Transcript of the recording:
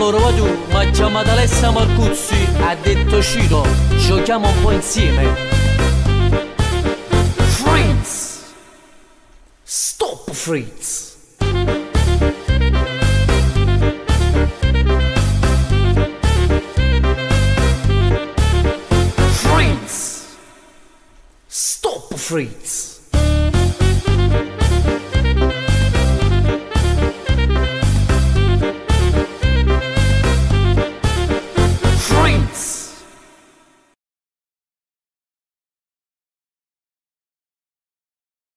Amore, va tu, mi ha chiamato Alessia Marcuzzi, ha detto Ciro, giochiamo un po' insieme. Freeze! Stop, freeze! Freeze! Stop, freeze!